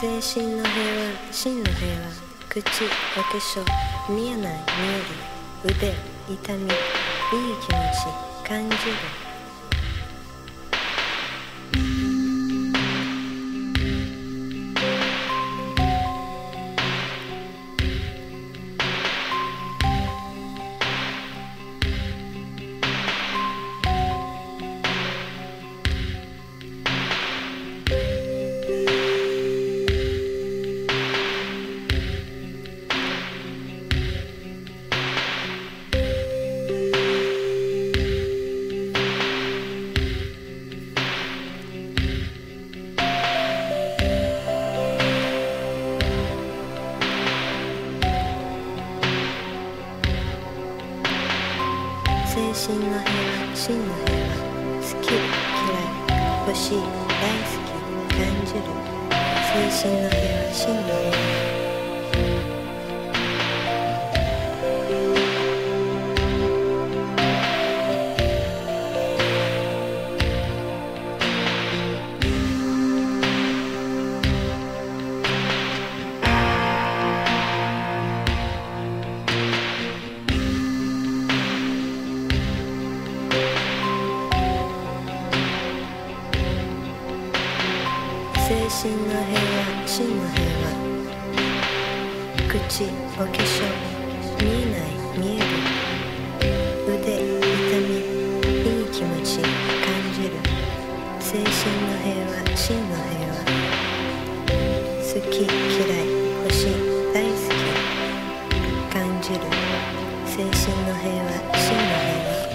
精神の平和、真の平和。口、お化粧、見えない、見える。腕、痛み、いい気持ち、感じる。精神の平和、真の平和。好き、嫌い、欲しい、大好き、感じる。精神の平和、真の平和。精神の平和、真の平和。口、お化粧、見えない、見える。腕、痛み、いい気持ち、感じる。精神の平和、真の平和。好き、嫌い、欲しい、大好き、感じる。精神の平和、真の平和。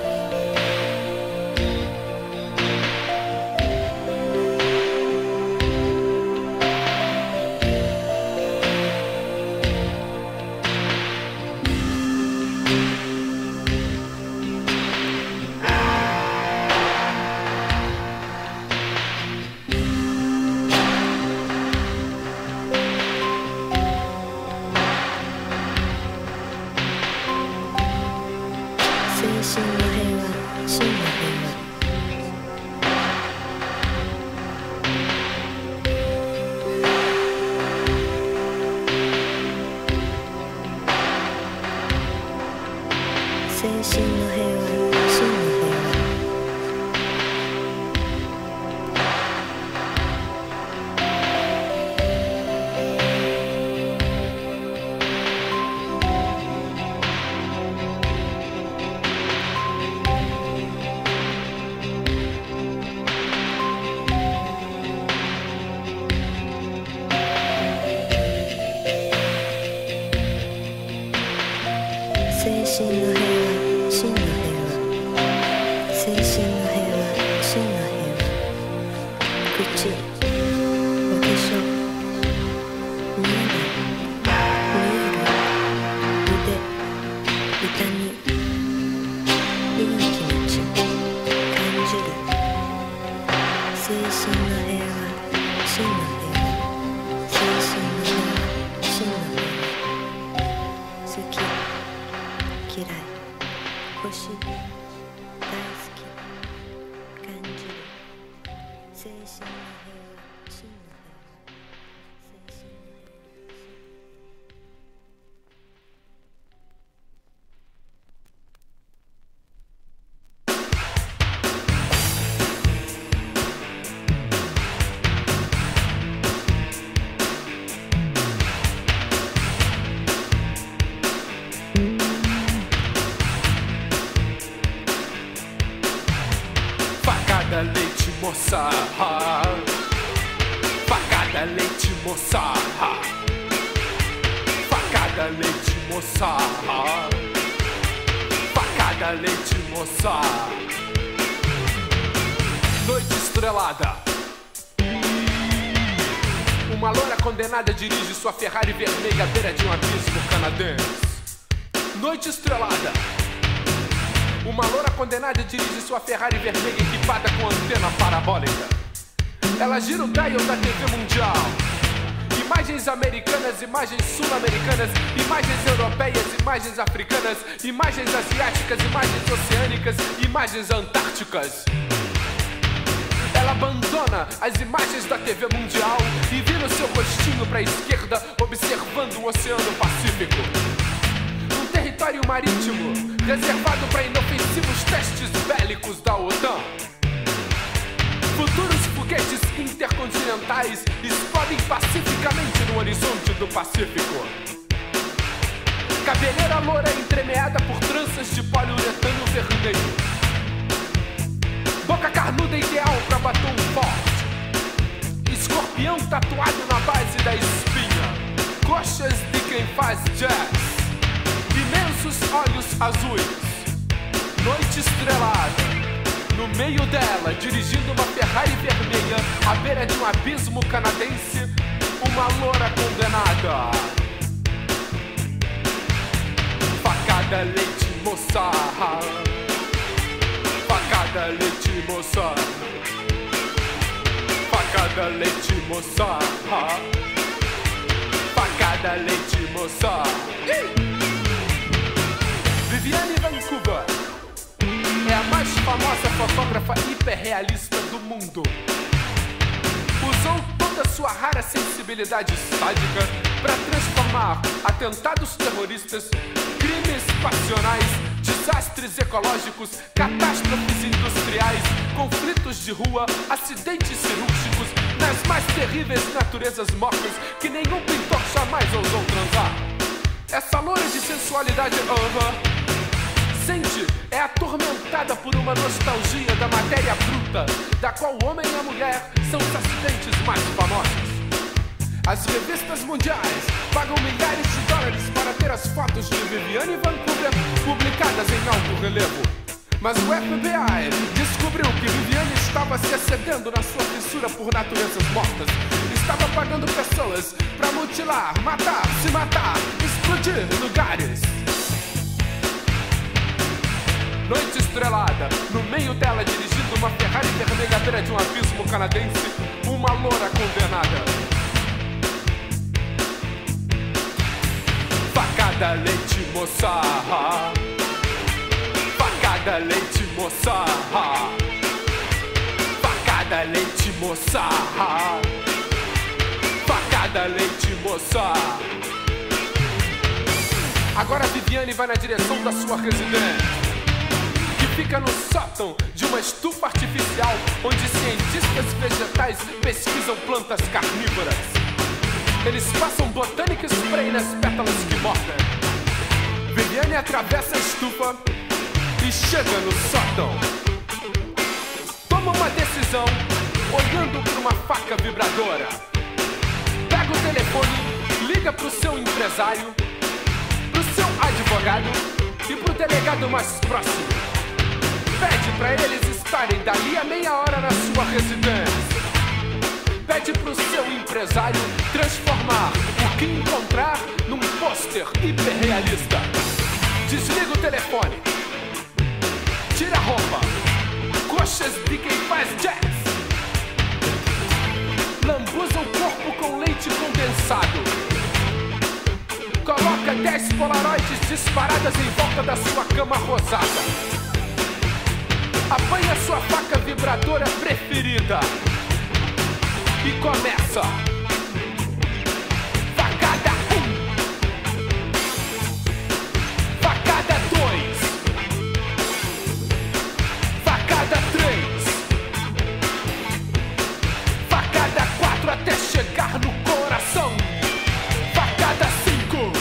精神の平和、真の平和。精神の平和、真の平和。精神の平和、真の平和。精神の平和、真の平和。口、お化粧、見えない、見える。腕、痛み、いい気持ち、感じる。精神の平和、真の平和。精神の平和、真の平和。好き、嫌い、欲しい、大好き、感じる。精神の平和、真の平和。精神の平和。 Facada, leite, moça. Facada, leite, moça. Facada, leite, moça. Facada, leite, moça. Noite estrelada. Uma loura condenada dirige sua Ferrari vermelha à beira de um abismo canadense. Noite estrelada. Uma loura condenada dirige sua Ferrari vermelha equipada com antena parabólica. Ela gira o dial da TV mundial. Imagens americanas, imagens sul-americanas, imagens europeias, imagens africanas, imagens asiáticas, imagens oceânicas, imagens antárticas. Ela Ela abandona as imagens da TV mundial e vira o seu rostinho pra esquerda, observando o Oceano Pacífico. Um território marítimo reservado para inofensivos testes bélicos da OTAN. Futuros foguetes intercontinentais explodem pacificamente no horizonte do Pacífico. Cabeleira loura entremeada por tranças de poliuretano vermelho. Boca carnuda ideal pra batom forte. Escorpião tatuado na base da espinha. Coxas de quem faz jazz. Imensos olhos azuis. Noite estrelada. No meio dela, dirigindo uma Ferrari vermelha, à beira de um abismo canadense, uma loura condenada. Facada, leite, moça. Facada, leite, moça. Facada, leite, moça. Facada, leite, moça. Viviane Vancouver é a mais famosa fotógrafa hiperrealista do mundo. Usou toda sua rara sensibilidade sádica para transformar atentados terroristas, crimes passionais, desastres ecológicos, catástrofes industriais, conflitos de rua, acidentes cirúrgicos nas mais terríveis naturezas mortas que nenhum pintor jamais ousou transar. Essa loura de sensualidade sente, é atormentada por uma nostalgia da matéria bruta, da qual o homem e a mulher são os acidentes mais famosos. As revistas mundiais pagam milhares de dólares para ter as fotos de Viviane Vancouver publicadas em alto relevo. Mas o FBI descobriu que Viviane estava se excedendo na sua fissura por naturezas mortas. Estava pagando pessoas para mutilar, matar, se matar, explodir lugares. Noite estrelada, no meio dela dirigindo uma Ferrari vermelha à beira de um abismo canadense, uma loura condenada. Facada, leite, moça. Facada, leite, moça. Facada, leite, moça. Facada, leite, moça. Agora a Viviane vai na direção da sua residência, fica no sótão de uma estufa artificial onde cientistas vegetais pesquisam plantas carnívoras. Eles passam botânica spray nas pétalas que mordem. Viviane atravessa a estufa e chega no sótão. Toma uma decisão olhando para uma faca vibradora. Pega o telefone, liga pro seu empresário, pro seu advogado e pro delegado mais próximo. Pede pra eles estarem dali a meia hora na sua residência. Pede pro seu empresário transformar o que encontrar num pôster hiperrealista. Desliga o telefone. Tira a roupa. Coxas de quem faz jazz. Lambuza o corpo com leite condensado. Coloca 10 polaroides disparadas em volta da sua cama rosada. Apanha sua faca vibradora preferida e começa. Facada 1. Facada 2. Facada 3. Facada 4 até chegar no coração. Facada 5.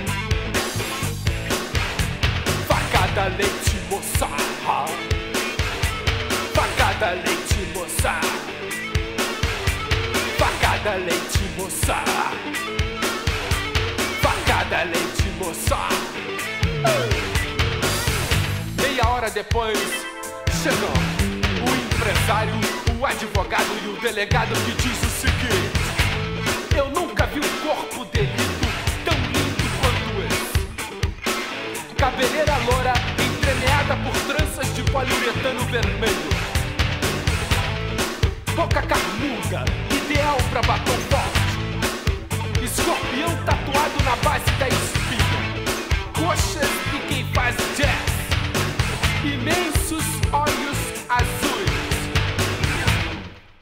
Facada leite, moça. Facada leite, moça. Facada leite, moça. Facada leite, moça. Meia hora depois, chegam o empresário, o advogado e o delegado que diz o seguinte: eu nunca vi um corpo delito tão lindo quanto esse. Cabeleira loura entremeada por tranças de poliuretano vermelho. Boca carnuda, ideal pra batom forte. Escorpião tatuado na base da espinha. Coxas de quem faz jazz. Imensos olhos azuis.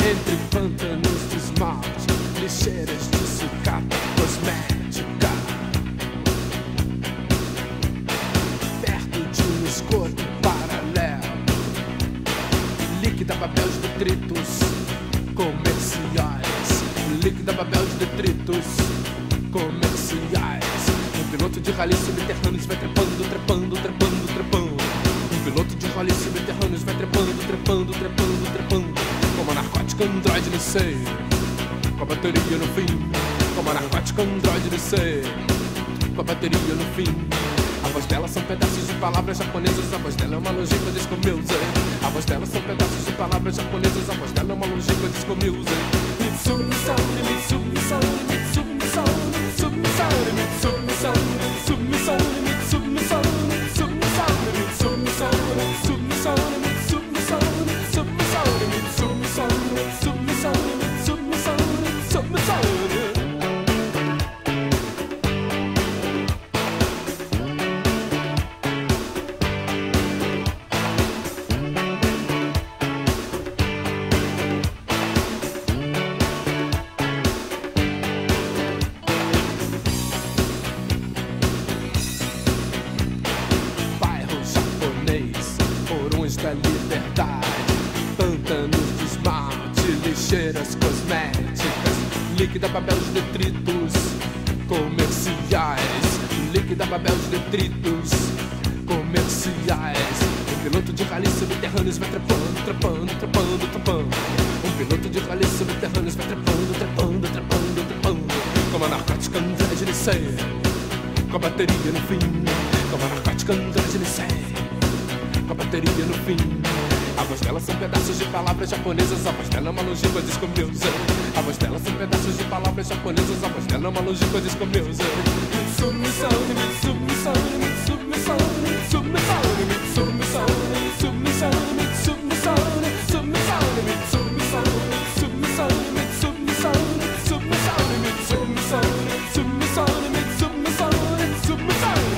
entre pântanos de esmalte, lixeiras de sucata cosmética, perto de um esgoto paralelo, líquida papel de detritos comerciais, líquida papel de detritos comerciais. Um piloto de rally subterrâneos vai trepando, trepando, trepando, trepando. Um piloto de rally subterrâneos vai trepando, trepando, trepando, trepando. Como a narcótica androide no seio, com a bateria no fim. Como a narcótica androide no seio, com a bateria no fim. A voz dela são pedaços de palavras japonesas. A voz dela é uma longínqua disco music. A voz dela são pedaços de palavras japonesas. A voz dela é uma longínqua disco music. Mitsumi sound, Mitsumi sound, Mitsumi sound, Mitsumi sound, Mitsumi sound, Mitsumi sound, Mitsumi sound, Mitsumi sound, Mitsumi sound, Mitsumi sound, Mitsumi sound, Mitsumi sound, Mitsumi sound, Mitsumi sound, Mitsumi sound, Mitsumi sound. Da liberdade, pântanos de esmalte, lixeiras cosméticas, líquida papel de detritos comerciais, líquida papel de detritos comerciais. Um piloto de rally subterrâneos vai trepando, trepando, trepando, trepando. Um piloto de rally subterrâneos vai trepando, trepando, trepando, trepando. Como a narcótica androide de ceia, com a bateria no fim. Como a narcótica androide de ceia, com a bateria no fim. A voz dela são pedaços de palavras japonesas. A voz dela é uma longínqua disco music. A voz dela são pedaços de palavras japonesas. A voz dela é uma longínqua disco music. Mitsumi sound, Mitsumi sound, Mitsumi sound, Mitsumi sound, Mitsumi sound, Mitsumi sound, Mitsumi sound, Mitsumi sound, Mitsumi sound, Mitsumi sound, Mitsumi sound, Mitsumi sound, Mitsumi sound, Mitsumi sound, Mitsumi sound, Mitsumi sound.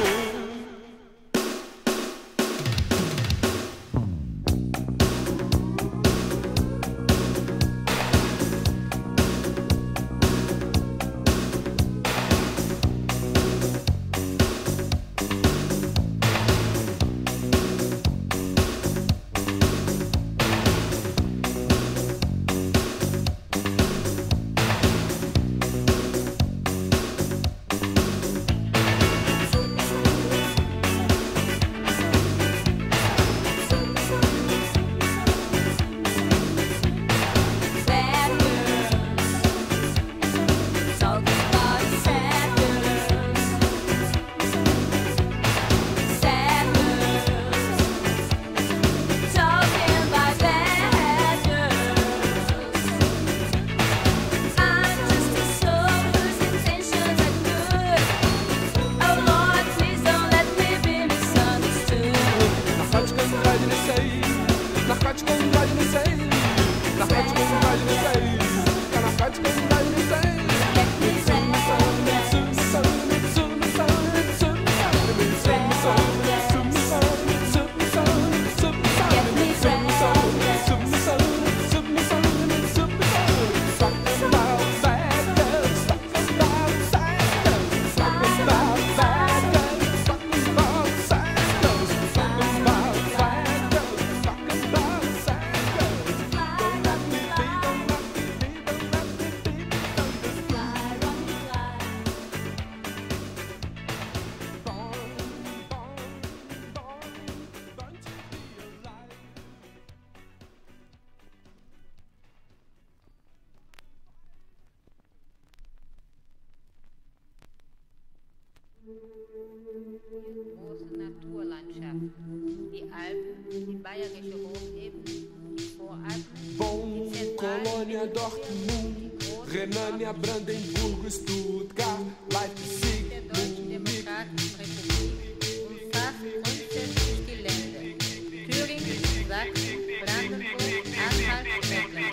Große Naturlandschaften, die Alpen, die bayerische Hochebene, die Voralpen, Bonn, die Colônia, Dortmund, Renânia, Brandenburgo, Stuttgart, Leipzig, der Deutschen Demokratischen Republik umfasst grundsätzlich die Länder Thüringen, Sachsen, Brandenburg, Anhalt und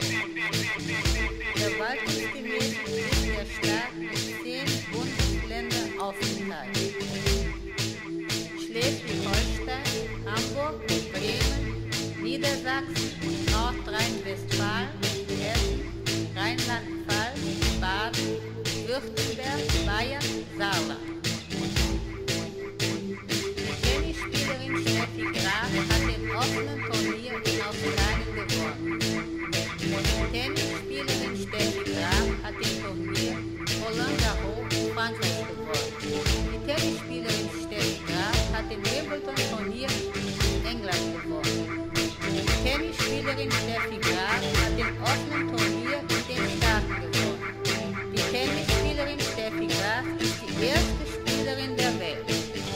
Mecklenburg. Verwaltungsgemäß ist der Staat mit 10 Bundesländern aufgeteilt. Schleswig-Holstein, Hamburg, Bremen, Niedersachsen und Nordrhein-Westfalen, Hessen Tennisspielerin Steffi Graf hat den Turnier Roland Garros in Frankreich gewonnen. Die Tennisspielerin Steffi Graf hat den Wimbledon-Turnier in England gewonnen. Die Tennisspielerin Steffi Graf hat den offenen Turnier in den Staaten gewonnen. Die Tennisspielerin Steffi Graf ist die erste Spielerin der Welt.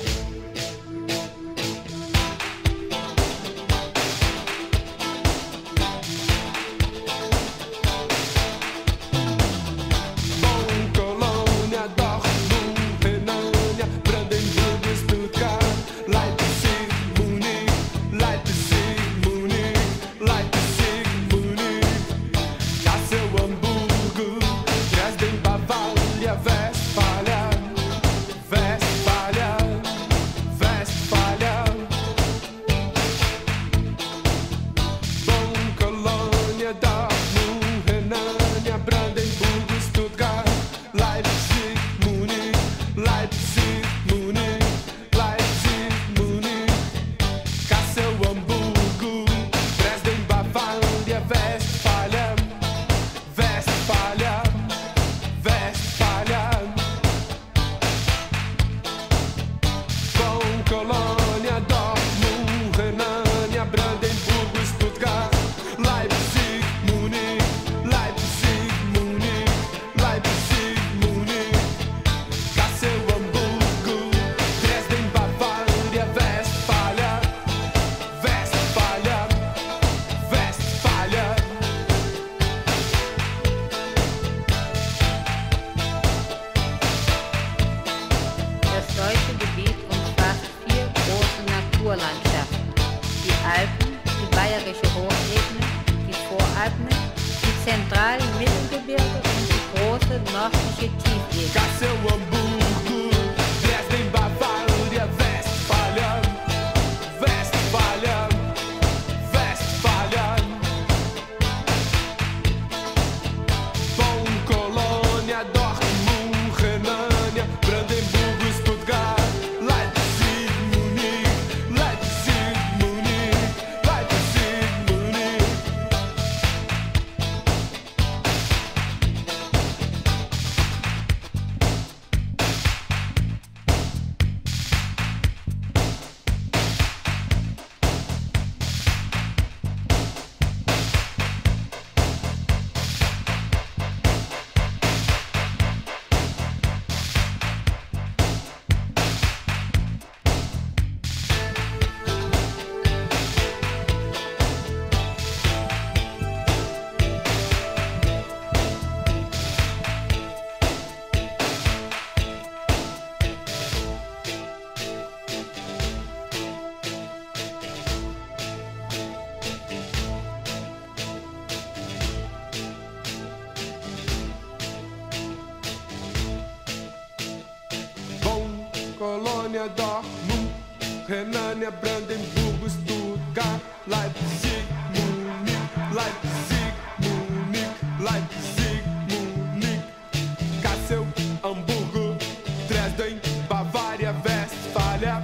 Colônia, Dortmund, Renânia, Brandenburgo, Stuttgart, Leipzig, Munique, Leipzig, Munique, Leipzig, Munique, Kassel, Hamburgo, Dresden, Bavária, Westfália,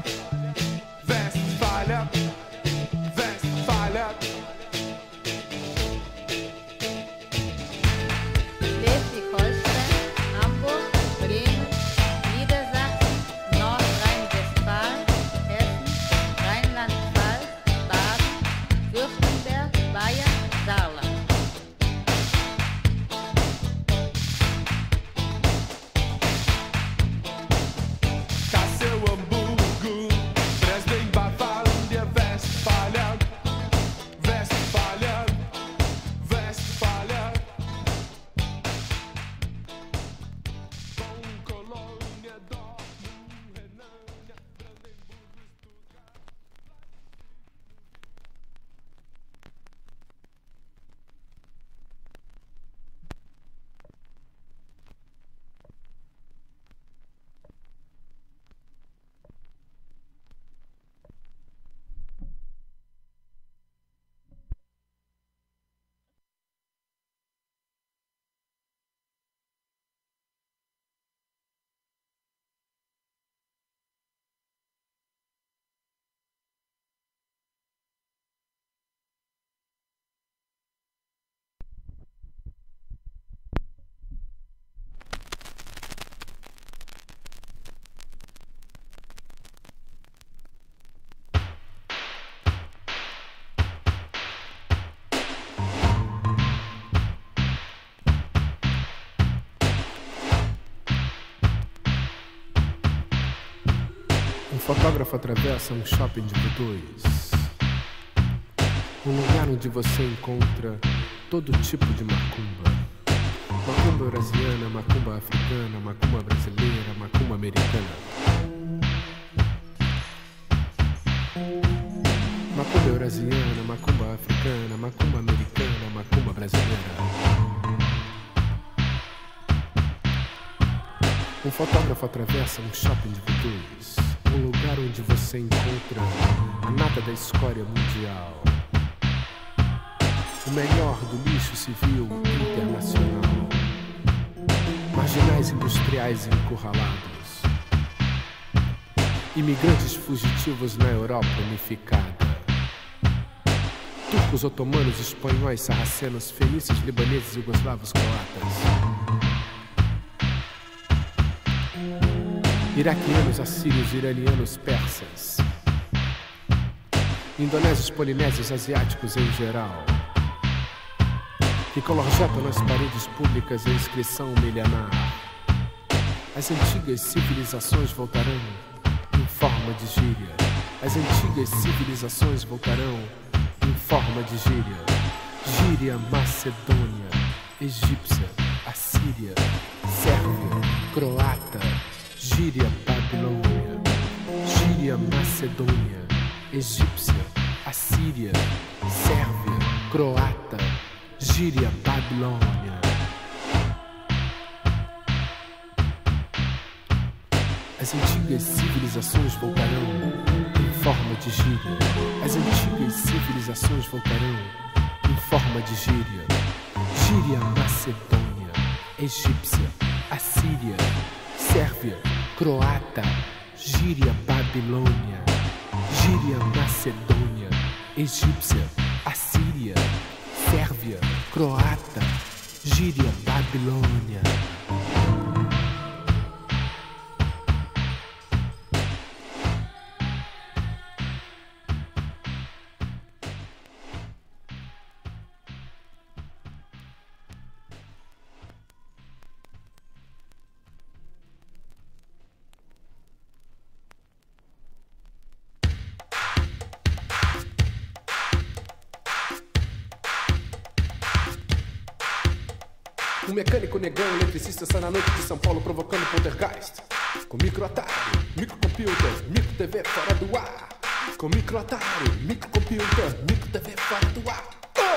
Westfália, Westfália. Schleswig-Holstein, Hamburg, Bremen, Niedersachsen, Nordrhein-Westfalen, Hessen, Rheinland-Pfalz, Baden, Württemberg, Bayern, Saarland. fotógrafo atravessa um shopping de botões, um lugar onde você encontra todo tipo de macumba. Macumba brasileira, macumba africana, macumba brasileira, macumba americana. Macumba eurasiana, macumba africana, macumba americana, macumba brasileira. Um fotógrafo atravessa um shopping de botões, um lugar onde você encontra a nata da escória mundial, o melhor do lixo civil internacional, marginais industriais encurralados, imigrantes fugitivos na Europa unificada, turcos, otomanos, espanhóis, sarracenos, fenícios, libaneses, jugoslavos, croatas, iraquianos, assírios, iranianos, persas, indonésios, polinésios, asiáticos em geral, que colorjetam nas paredes públicas a inscrição milenar. As antigas civilizações voltarão em forma de gíria. As antigas civilizações voltarão em forma de gíria. Gíria macedônia, egípcia, assíria, sérvia, croata. Gíria babilônia, gíria macedônia, egípcia, assíria, sérvia, croata, gíria babilônia. As antigas civilizações voltarão em forma de gíria. As antigas civilizações voltarão em forma de gíria. Gíria macedônia, egípcia, assíria, sérvia, croata, gíria babilônia, gíria macedônia, egípcia, assíria, sérvia, croata, gíria babilônia. Um mecânico negão, eletricista, está na noite de São Paulo provocando poltergeist. Com micro-Atari, microcomputer, micro-TV fora do ar. Com micro-Atari, microcomputer, micro-TV fora do ar.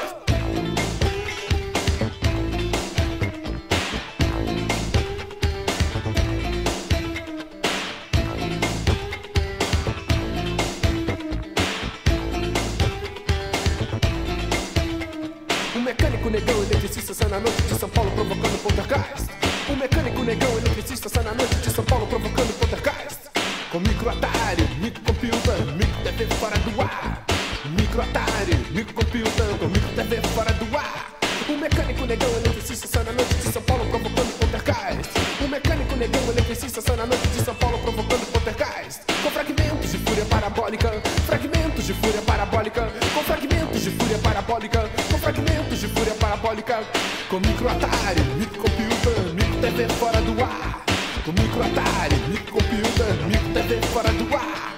Um mecânico negão, eletricista, sai na noite de São Paulo provocando poltergeist. Um mecânico negão, eletricista, sai na noite de São Paulo provocando poltergeist. Com micro-Atari, microcomputer, micro-TV fora do ar. Micro-Atari, microcomputer, com micro-TV fora do ar. Um mecânico negão, eletricista, sai na noite de São Paulo provocando poltergeist. Um mecânico negão, eletricista, sai na noite de São Paulo provocando poltergeist. Com fragmentos de fúria parabólica, fragmentos de fúria parabólica, com fragmentos de fúria parabólica, com fragmentos de fúria parabólica. Com micro-Atari, microcomputer, micro-TV fora do ar. Com micro-Atari, microcomputer, micro-TV fora do ar.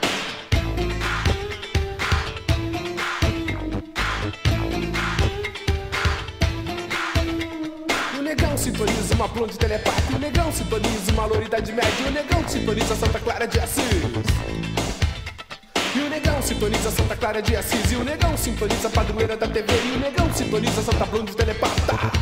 O negão sintoniza uma blonde telepática. O negão sintoniza uma loiridade média. O negão sintoniza Santa Clara de Assis. E o negão sintoniza Santa Clara de Assis. E o negão sintoniza a padroeira da TV. E o negão sintoniza Santa Blonde telepata.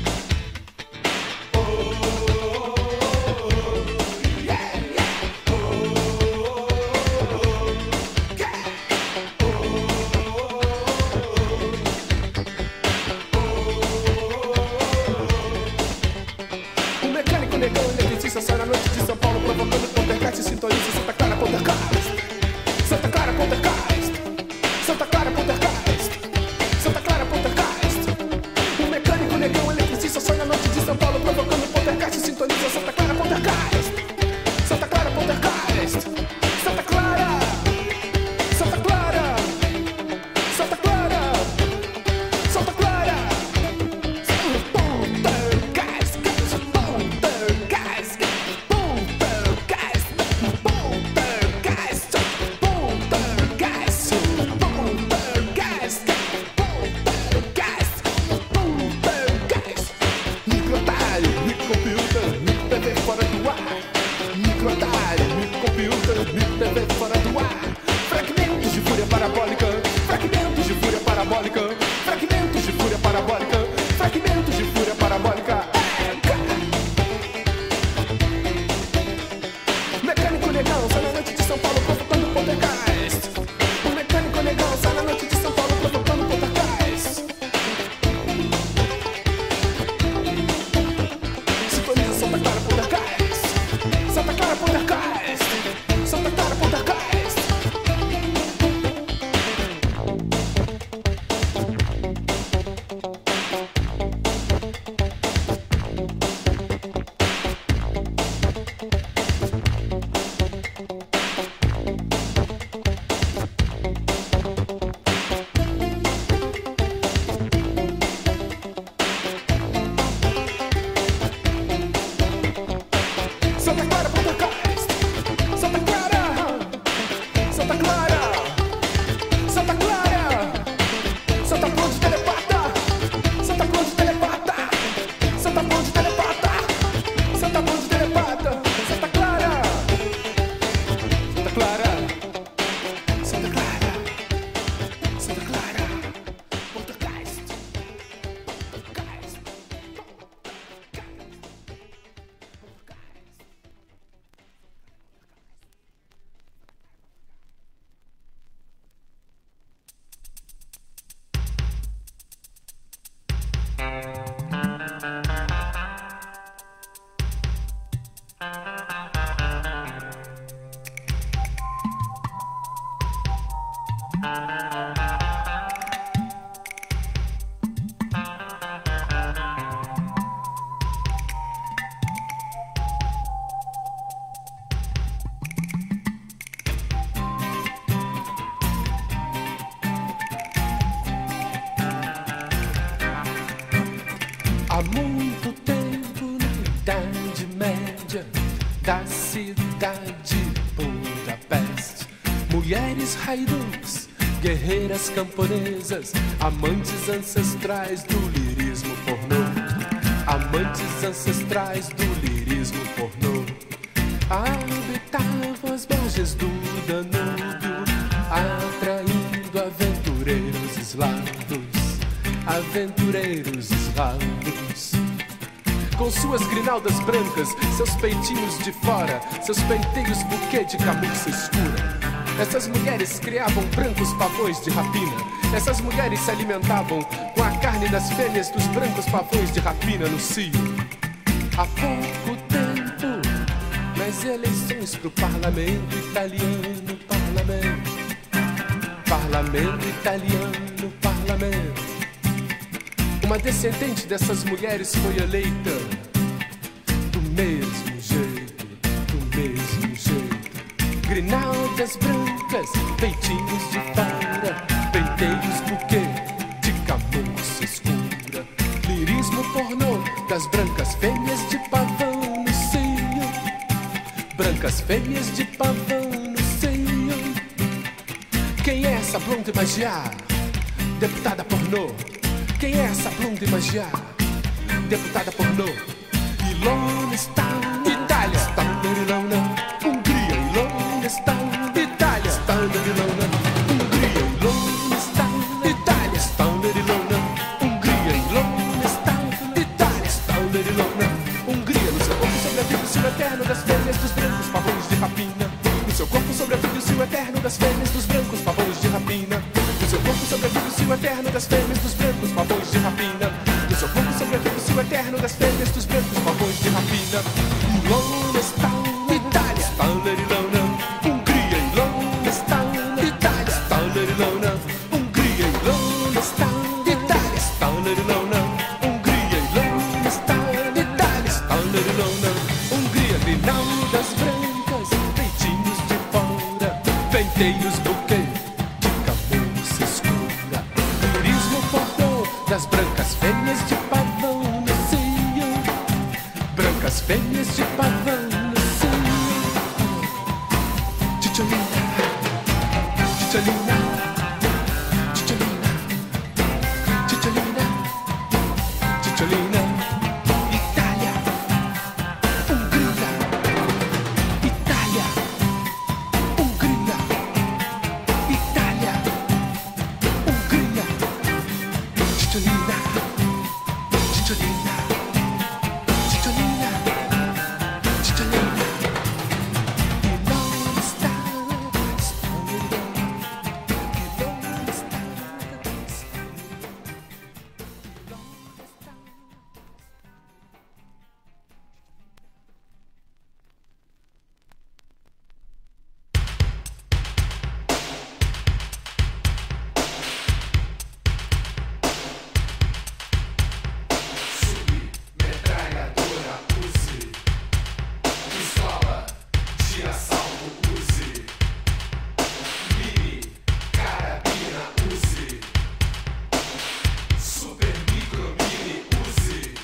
O mecânico negão eletricista sai na noite de São Paulo provocando poltergeist e sintoniza Santa Clara poltergeist. Santa Clara poltergeist, Santa Clara poltergeist, Santa Clara poltergeist. Um mecânico negão eletricista sai na noite de São Paulo provocando poltergeist e sintoniza Santa Clara poltergeist. Santa Clara poltergeist, Santa Clara, Santa Clara, Santa Clara, Santa Clara. Poltergeist, poltergeist, poltergeist. muito tempo, na Idade Média da cidade de Budapeste, mulheres haiduks, guerreiras camponesas, amantes ancestrais do lirismo pornô, amantes ancestrais do lirismo pornô, habitavam as margens do Danúbio, atraindo aventureiros eslavos, aventureiros eslavos. Com suas grinaldas brancas, seus peitinhos de fora, seus penteios buquê de camurça escura, essas mulheres criavam brancos pavões de rapina. Essas mulheres se alimentavam com a carne das fêmeas dos brancos pavões de rapina no cio. Há pouco tempo, nas eleições pro parlamento italiano, parlamento italiano, parlamento, uma descendente dessas mulheres foi eleita do mesmo jeito, do mesmo jeito. Grinaldas brancas, peitinhos de fora, penteios buquê de camurça escura, lirismo pornô das brancas fêmeas de pavão no seio, brancas fêmeas de pavão no seio. Quem é essa blonde magiar? Deputada pornô. Quem é essa blonde magiar? Deputada pornô. Ilona está Itália, está Hungria, Ilona está Itália, está Ilona, Hungria, Ilona está Itália, está Ilona, Hungria, Ilona está Itália, está Ilona, Hungria. No seu corpo sobrevive o cio eterno das fêmeas dos brancos pavões de rapina. No seu corpo sobrevive o cio eterno das fêmeas dos brancos pavões de rapina. No seu corpo sobrevive o cio eterno das fêmeas dos brancos pavões de rapina. No seu corpo sobrevive o cio eterno das fêmeas dos brancos pavões de rapina. Ilona está Itália, está Ilona, Hungria, Ilona está Itália, está Ilona, Hungria, Ilona está Itália, está Ilona, Hungria, Ilona está Itália, está Ilona, Hungria. Grinaldas brancas, peitinhos de fora, penteios buquê de camurça escura, lirismo pornô das brancas fêmeas de pavão no seio, brancas fêmeas de pavão no seio. Tcholina, tcholina, tcholina, tcholina, tcholina. Itália, Hungria, Itália, Hungria, Itália, Hungria. Tcholina, tcholina, tcholina, tcholina. Ilona está, Ilona está. Metralhadora Uzi, pistola de assalto Uzi, mini carabina Uzi, super micro mini Uzi.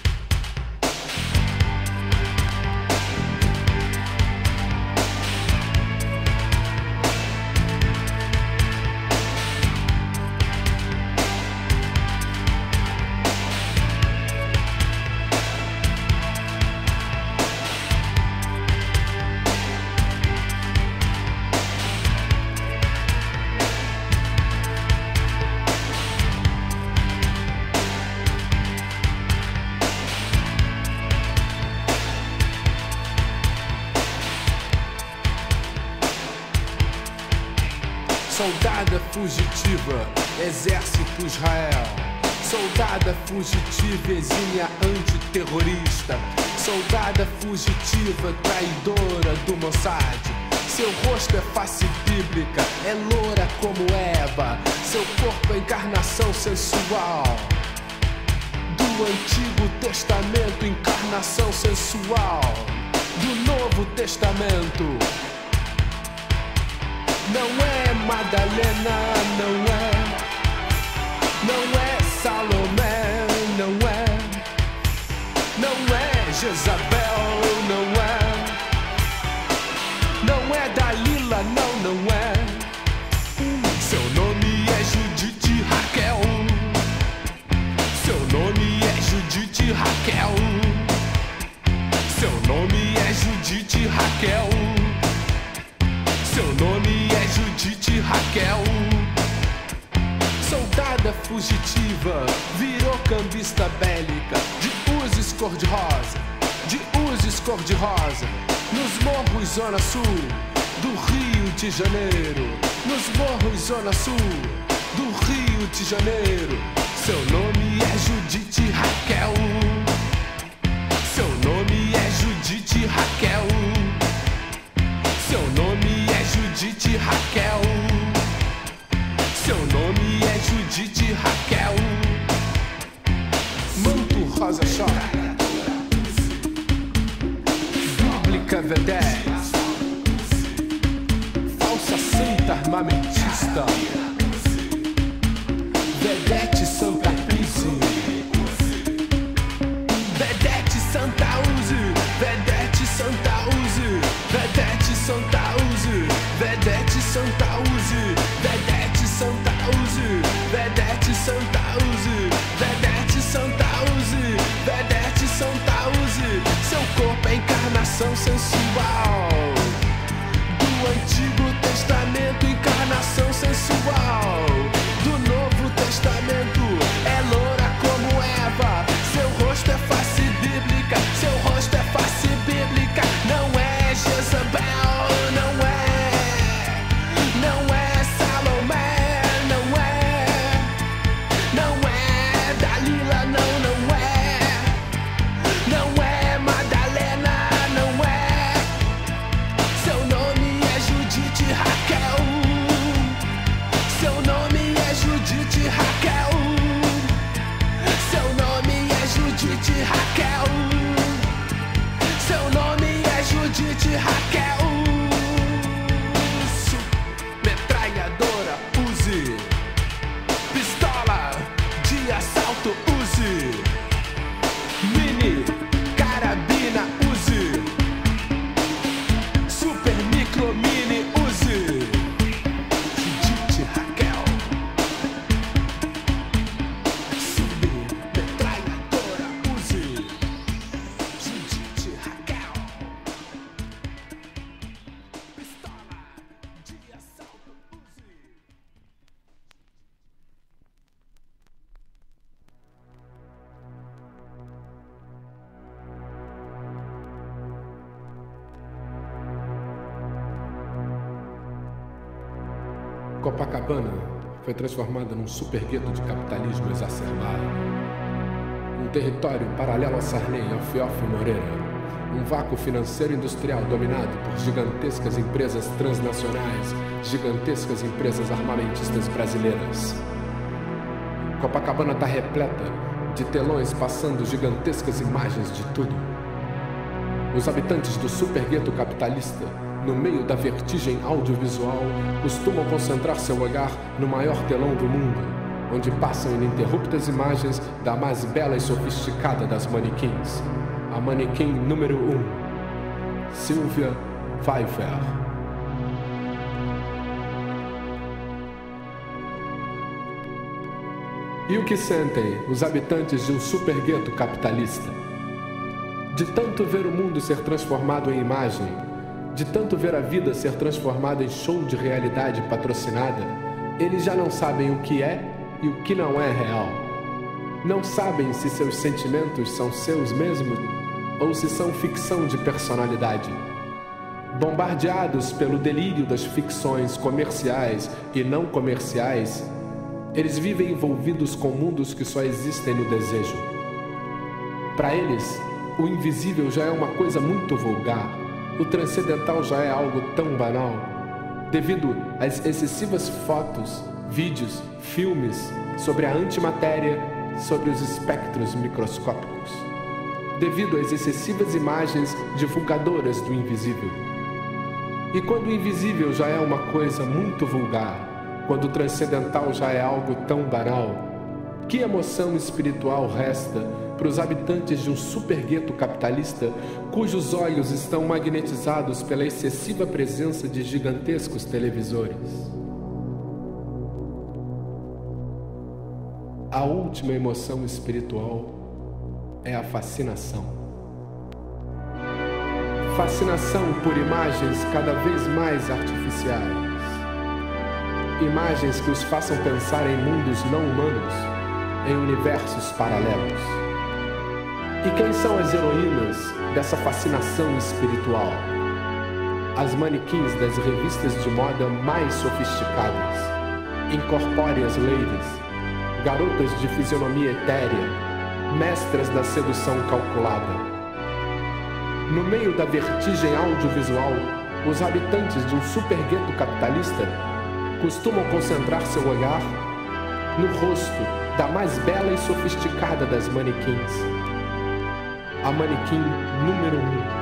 Soldada fugitiva, exército Israel. Soldada fugitiva, exímia antiterrorista. Soldada fugitiva, traidora do Mossad. Seu rosto é face bíblica, é loura como Eva. Seu corpo é encarnação sensual do Antigo Testamento, encarnação sensual do Novo Testamento. Não é Madalena, não é Salomé, não é Não é Jezabel, não é. Não é Dalila, não é. Seu nome é Judite Raquel. Seu nome é Judite Raquel. Seu nome é Judite Raquel. Seu nome é Judite Raquel. Soldada fugitiva, virou cambista bélica, de uses cor-de-rosa, de uses cor-de-rosa, nos morros Zona Sul do Rio de Janeiro, nos morros Zona Sul do Rio de Janeiro. Seu nome é Judite Raquel. Seu nome é Judite Raquel. Seu nome é Judite Raquel. Seu nome é Judite Raquel. Manto rosa chora, bíblica V10, falsa santa armamentista, vedete Santa Uzi, vedete Santa Uzi, vedete Santa Uzi, vedete Santa Uzi, vedete Santa Uzi, vedete Santa Uzi, vedete Santa Uzi, vedete Santa Uzi, vedete Santa Uzi. Seu corpo é encarnação sensual do Antigo Testamento, encarnação sensual do Novo Testamento. É loura como Eva, seu rosto é face bíblica, seu rosto é face bíblica. Não é Jezabel, não é, não é Salomé, não é Dalila, não é, não é Madalena, não é. Seu nome é Judite Raquel. Seu nome é Judite Raquel. Seu nome é Judite Raquel. Seu nome é Judite Raquel. Metralhadora Uzi, pistola de assalto Uzi, mini carabina Uzi, super micro mini Uzi. Judite Raquel. Submetralhadora Uzi, Judite Raquel. Pistola de assalto Uzi. Copacabana foi transformada num super gueto de capitalismo exacerbado. Um território paralelo a Sarney e ao Fiofo Moreira. Um vácuo financeiro industrial dominado por gigantescas empresas transnacionais, gigantescas empresas armamentistas brasileiras. Copacabana está repleta de telões passando gigantescas imagens de tudo. Os habitantes do super gueto capitalista, no meio da vertigem audiovisual, costumam concentrar seu olhar no maior telão do mundo, onde passam ininterruptas imagens da mais bela e sofisticada das manequins, a manequim número 1, Sylvia Pfeiffer. E o que sentem os habitantes de um super gueto capitalista? De tanto ver o mundo ser transformado em imagem, de tanto ver a vida ser transformada em show de realidade patrocinada, eles já não sabem o que é e o que não é real. Não sabem se seus sentimentos são seus mesmos ou se são ficção de personalidade. Bombardeados pelo delírio das ficções comerciais e não comerciais, eles vivem envolvidos com mundos que só existem no desejo. Para eles, o invisível já é uma coisa muito vulgar. O transcendental já é algo tão banal, devido às excessivas fotos, vídeos, filmes sobre a antimatéria, sobre os espectros microscópicos, devido às excessivas imagens divulgadoras do invisível. E quando o invisível já é uma coisa muito vulgar, quando o transcendental já é algo tão banal, que emoção espiritual resta para os habitantes de um supergueto capitalista cujos olhos estão magnetizados pela excessiva presença de gigantescos televisores. A última emoção espiritual é a fascinação. Fascinação por imagens cada vez mais artificiais. Imagens que os façam pensar em mundos não humanos, em universos paralelos. E quem são as heroínas dessa fascinação espiritual? As manequins das revistas de moda mais sofisticadas, incorpóreas ladies, garotas de fisionomia etérea, mestras da sedução calculada. No meio da vertigem audiovisual, os habitantes de um supergueto capitalista costumam concentrar seu olhar no rosto da mais bela e sofisticada das manequins, a manequim número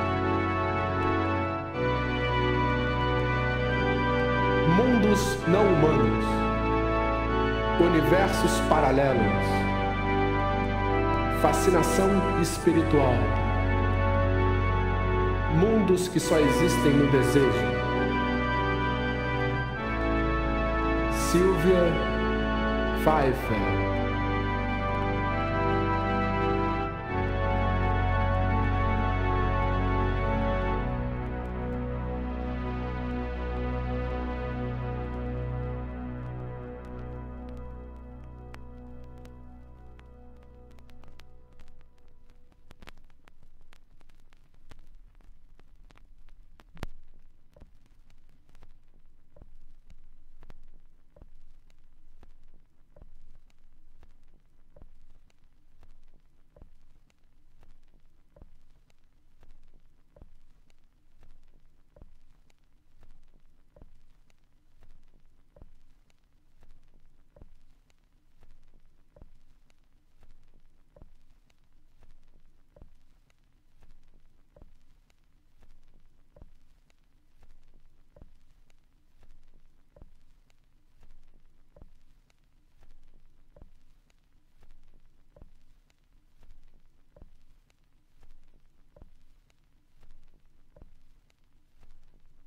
1. Mundos não humanos, universos paralelos, fascinação espiritual, mundos que só existem no desejo. Sylvia Pfeiffer.